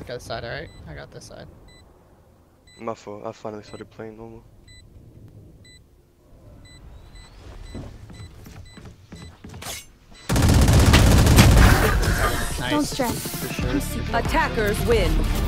got this side, alright? I got this side. My fault. I finally started playing normal. Nice. Don't stress. For sure. Attackers win.